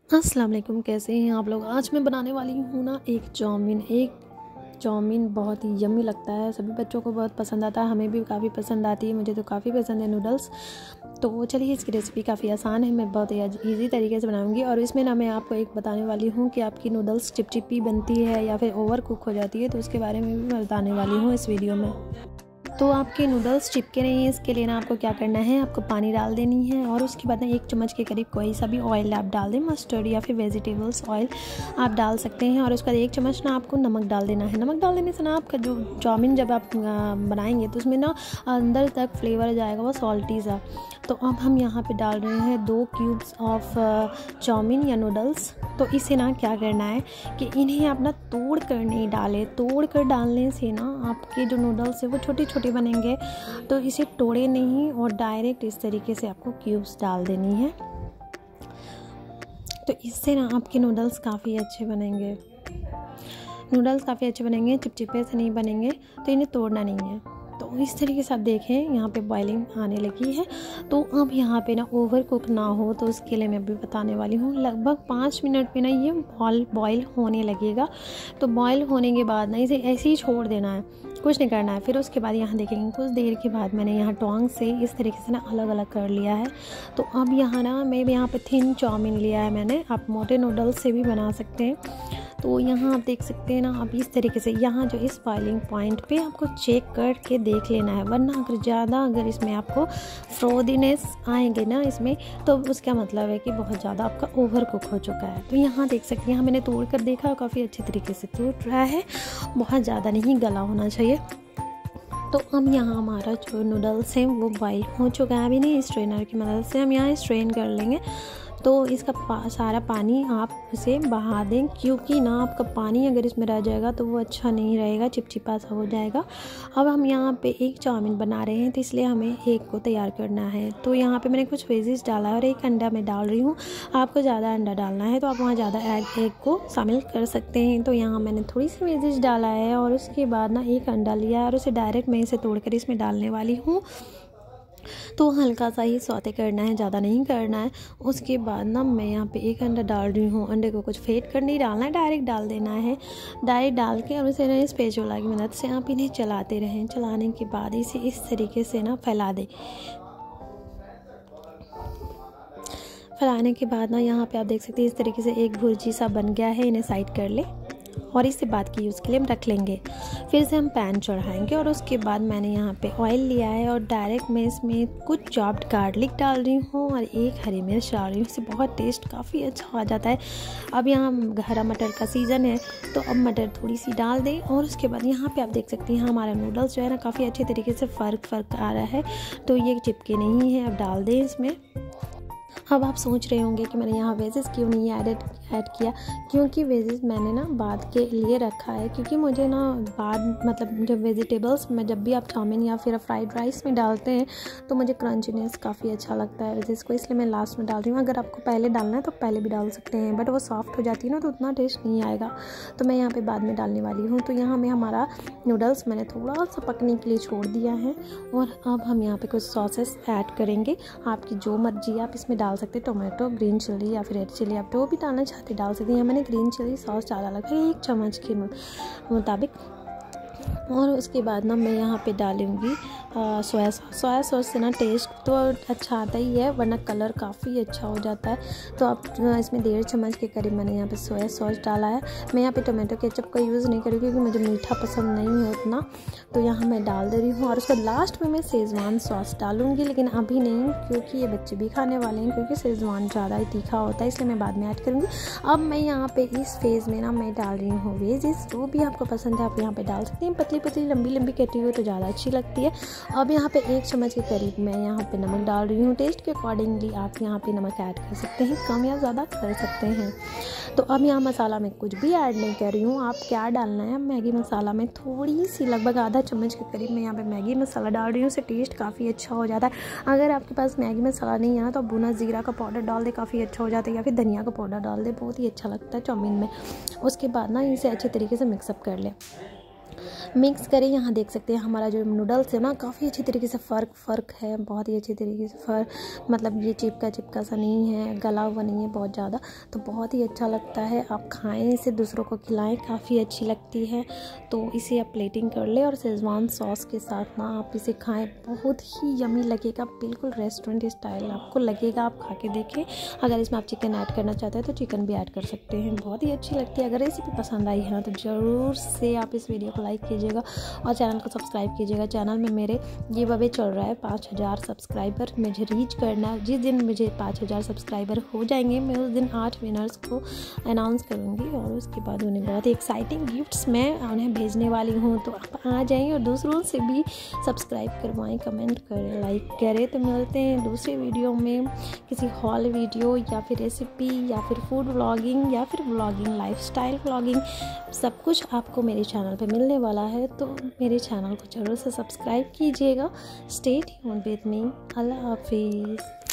अस्सलाम वालेकुम, कैसे हैं आप लोग। आज मैं बनाने वाली हूँ ना एक चाउमीन बहुत ही यम्मी लगता है। सभी बच्चों को बहुत पसंद आता है, हमें भी काफ़ी पसंद आती है, मुझे तो काफ़ी पसंद है नूडल्स। तो चलिए, इसकी रेसिपी काफ़ी आसान है, मैं बहुत ईजी तरीके से बनाऊंगी। और इसमें ना मैं आपको एक बताने वाली हूँ कि आपकी नूडल्स चिपचिपी बनती है या फिर ओवर कुक हो जाती है, तो उसके बारे में भी मैं बताने वाली हूँ इस वीडियो में। तो आपके नूडल्स चिपके नहीं हैं, इसके लिए ना आपको क्या करना है, आपको पानी डाल देनी है और उसके बाद ना 1 चम्मच के करीब कोई सा भी ऑयल आप डाल दें, मस्टर्ड या फिर वेजिटेबल्स ऑयल आप डाल सकते हैं। और उसके बाद 1 चम्मच ना आपको नमक डाल देना है। नमक डाल देने से ना आपका जो चाउमीन जब आप बनाएंगे तो उसमें ना अंदर तक फ्लेवर जाएगा, वो सॉल्टी सा। तो अब हम यहाँ पे डाल रहे हैं 2 क्यूब्स ऑफ चाउमीन या नूडल्स। तो इसे ना क्या करना है कि इन्हें आप ना तोड़ कर नहीं डालें, तोड़ कर डालने से ना आपके जो नूडल्स है वो छोटे छोटे बनेंगे। तो इसे तोड़े नहीं और डायरेक्ट इस तरीके से आपको क्यूब्स डाल देनी है। तो इससे ना आपके नूडल्स काफ़ी अच्छे बनेंगे, चिपचिपे से नहीं बनेंगे। तो इन्हें तोड़ना नहीं है। तो इस तरीके से आप देखें यहाँ पे बॉइलिंग आने लगी है। तो अब यहाँ पे ना ओवर कुक ना हो, तो उसके लिए मैं अभी बताने वाली हूँ। लगभग 5 मिनट में ना ये बॉयल होने लगेगा। तो बॉयल होने के बाद ना इसे ऐसे ही छोड़ देना है, कुछ नहीं करना है। फिर उसके बाद यहाँ देखेंगे कुछ देर के बाद मैंने यहाँ टोंग से इस तरीके से ना अलग अलग कर लिया है। तो अब यहाँ ना मैं यहाँ पे थिन चाउमीन लिया है मैंने, आप मोटे नूडल्स से भी बना सकते हैं। तो यहाँ आप देख सकते हैं ना, आप इस तरीके से यहाँ जो इस बॉइलिंग पॉइंट पे आपको चेक करके देख लेना है, वरना अगर इसमें आपको फ्रोदीनेस आएंगे ना इसमें, तो उसका मतलब है कि बहुत ज़्यादा आपका ओवर कुक हो चुका है। तो यहाँ देख सकते हैं, यहाँ मैंने तोड़ कर देखा, काफ़ी अच्छे तरीके से टूट रहा है, बहुत ज़्यादा नहीं गला होना चाहिए। तो अब यहाँ हमारा जो नूडल्स हैं वो बॉईल हो चुका है। अभी नहीं, स्ट्रेनर की मदद से हम यहाँ स्ट्रेन कर लेंगे। तो इसका सारा पानी आप इसे बहा दें, क्योंकि ना आपका पानी अगर इसमें रह जाएगा तो वो अच्छा नहीं रहेगा, चिपचिपा सा हो जाएगा। अब हम यहाँ पे एक चाउमीन बना रहे हैं, तो इसलिए हमें एक को तैयार करना है। तो यहाँ पे मैंने कुछ वेजिस डाला है और 1 अंडा मैं डाल रही हूँ। आपको ज़्यादा अंडा डालना है तो आप वहाँ ज़्यादा एग को शामिल कर सकते हैं। तो यहाँ मैंने थोड़ी सी वेजिस डाला है और उसके बाद ना 1 अंडा लिया है और उसे डायरेक्ट मैं इसे तोड़ कर इसमें डालने वाली हूँ। तो हल्का सा ही सौते करना है, ज़्यादा नहीं करना है। उसके बाद ना मैं यहाँ पे 1 अंडा डाल रही हूँ। अंडे को कुछ फेंट कर नहीं डालना है, डायरेक्ट डाल देना है। डायरेक्ट डाल के और उसे ना स्पैचुला की मदद से आप इन्हें चलाते रहें। चलाने के बाद इसे इस तरीके से ना फैला दें। फैलाने के बाद ना यहाँ पे आप देख सकते हैं इस तरीके से एक भुर्जी सा बन गया है। इन्हें साइड कर ले और इसे बाद की यूज़ के लिए हम रख लेंगे। फिर से हम पैन चढ़ाएंगे और उसके बाद मैंने यहाँ पे ऑयल लिया है और डायरेक्ट मैं इसमें कुछ चॉप्ड गार्लिक डाल रही हूँ और 1 हरी मिर्च डाल रही हूँ। इससे बहुत टेस्ट काफ़ी अच्छा आ जाता है। अब यहाँ हरा मटर का सीज़न है, तो अब मटर थोड़ी सी डाल दें। और उसके बाद यहाँ पे आप देख सकते हैं हमारा नूडल्स जो है ना काफ़ी अच्छे तरीके से फ़र्क आ रहा है, तो ये चिपके नहीं है। अब डाल दें इसमें। अब आप सोच रहे होंगे कि मैंने यहाँ वेजेस क्यों नहीं ऐड किया, क्योंकि वेजेस मैंने ना बाद के लिए रखा है। क्योंकि मुझे ना मतलब जब वेजिटेबल्स में जब भी आप चाउमीन या फिर फ्राइड राइस में डालते हैं तो मुझे क्रंचीनेस काफ़ी अच्छा लगता है वेजेस को, इसलिए मैं लास्ट में डाल रही हूँ। अगर आपको पहले डालना है तो पहले भी डाल सकते हैं, बट वो सॉफ्ट हो जाती है ना, तो उतना टेस्ट नहीं आएगा। तो मैं यहाँ पर बाद में डालने वाली हूँ। तो यहाँ में हमारा नूडल्स मैंने थोड़ा सा पकने के लिए छोड़ दिया है। और अब हम यहाँ पर कुछ सॉसेस ऐड करेंगे, आपकी जो मर्जी आप इसमें डाल सकते हैं। टोमेटो, ग्रीन चिली या फिर रेड चिली, आप जो भी डालना चाहते डाल सकते हैं। मैंने ग्रीन चिली सॉस ज़्यादा लगा है, 1 चम्मच के मुताबिक। और उसके बाद ना मैं यहाँ पे डालूँगी सोया सॉस से ना टेस्ट तो अच्छा आता ही है, वरना कलर काफ़ी अच्छा हो जाता है। तो आप इसमें 1.5 चम्मच के करीब मैंने यहाँ पे सोया सॉस डाला है। मैं यहाँ पे टोमेटो केचप का यूज़ नहीं करूँगी क्योंकि मुझे मीठा पसंद नहीं है उतना, तो यहाँ मैं डाल दे रही हूँ। और उसके लास्ट में मैं शेज़वान सॉस डालूँगी, लेकिन अभी नहीं, क्योंकि ये बच्चे भी खाने वाले हैं, क्योंकि शेज़वान ज़्यादा ही तीखा होता है, इसलिए मैं बाद में ऐड करूँगी। अब मैं यहाँ पर इस फेज़ में ना मैं डाल रही हूँ वेजिस, जो भी आपको पसंद है आप यहाँ पर डाल सकते हैं। पतली लंबी कटी हुई तो ज़्यादा अच्छी लगती है। अब यहाँ पे 1 चम्मच के करीब मैं यहाँ पे नमक डाल रही हूँ। टेस्ट के अकॉर्डिंगली आप यहाँ पे नमक ऐड कर सकते हैं, कम या ज़्यादा कर सकते हैं। तो अब यहाँ मसाला में कुछ भी ऐड नहीं कर रही हूँ। आप क्या डालना है, मैगी मसाला में थोड़ी सी लगभग आधा चम्मच के करीब मैं यहाँ पे मैगी मसाला डाल रही हूँ। उससे टेस्ट काफ़ी अच्छा हो जाता है। अगर आपके पास मैगी मसाला नहीं है ना, तो आप भुना ज़ीरा का पाउडर डाल दे, काफ़ी अच्छा हो जाता है, या फिर धनिया का पाउडर डाल दे, बहुत ही अच्छा लगता है चाउमीन में। उसके बाद ना इसे अच्छे तरीके से मिक्सअप कर लें। मिक्स करें। यहाँ देख सकते हैं हमारा जो नूडल्स है ना काफ़ी अच्छी तरीके से फ़र्क है, बहुत ही अच्छी तरीके से मतलब ये चिपका सा नहीं है, गला हुआ नहीं है बहुत ज़्यादा, तो बहुत ही अच्छा लगता है। आप खाएं इसे, दूसरों को खिलाएं, काफ़ी अच्छी लगती है। तो इसे आप प्लेटिंग कर लें और शेज़वान सॉस के साथ ना आप इसे खाएं, बहुत ही यमी लगेगा, बिल्कुल रेस्टोरेंट स्टाइल आपको लगेगा। आप खा के देखें। अगर इसमें आप चिकन ऐड करना चाहते हैं तो चिकन भी ऐड कर सकते हैं, बहुत ही अच्छी लगती है। अगर रेसिपी पसंद आई है ना तो ज़रूर से आप इस वीडियो को लाइक कीजिएगा और चैनल को सब्सक्राइब कीजिएगा। चैनल में मेरे गिव अवे चल रहा है, 5000 सब्सक्राइबर मुझे रीच करना है। जिस दिन मुझे 5000 सब्सक्राइबर हो जाएंगे मैं उस दिन 8 विनर्स को अनाउंस करूँगी और उसके बाद उन्हें बहुत ही एक्साइटिंग गिफ्ट्स मैं उन्हें भेजने वाली हूँ। तो आप आ जाएँ और दूसरों से भी सब्सक्राइब करवाएँ, कमेंट करें, लाइक करें। तो मिलते हैं दूसरे वीडियो में, किसी हॉल वीडियो या फिर रेसिपी या फिर फूड व्लॉगिंग या फिर व्लॉगिंग, लाइफस्टाइल व्लॉगिंग, सब कुछ आपको मेरे चैनल पे मिलने वाला है। तो मेरे चैनल को ज़रूर से सब्सक्राइब कीजिएगा। Stay tuned with me. Allah हाफिज़।